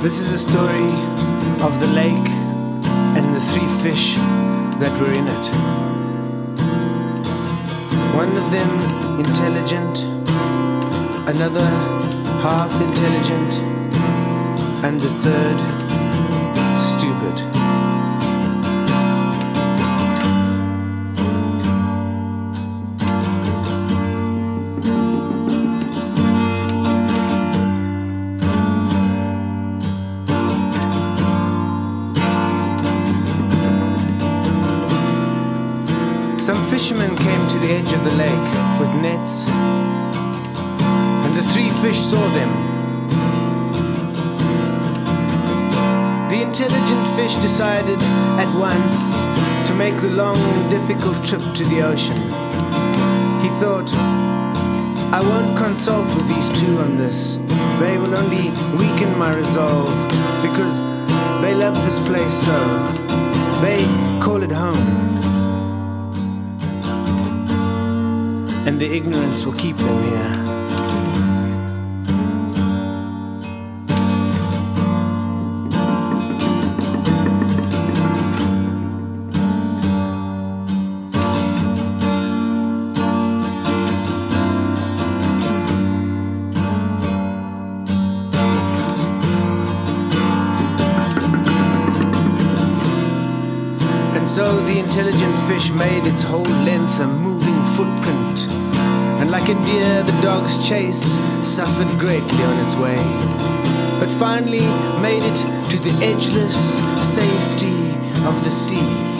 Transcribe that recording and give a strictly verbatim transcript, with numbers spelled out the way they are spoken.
This is a story of the lake and the three fish that were in it. One of them intelligent, another half intelligent, and the third stupid. Some fishermen came to the edge of the lake with nets, and the three fish saw them. The intelligent fish decided at once to make the long and difficult trip to the ocean. He thought, I won't consult with these two on this. They will only weaken my resolve, because they love this place so. They call it home. And the ignorance will keep them here. And so the intelligent fish made its whole length a moving footprint, and like a deer the dog's chase suffered greatly on its way, but finally made it to the edgeless safety of the sea.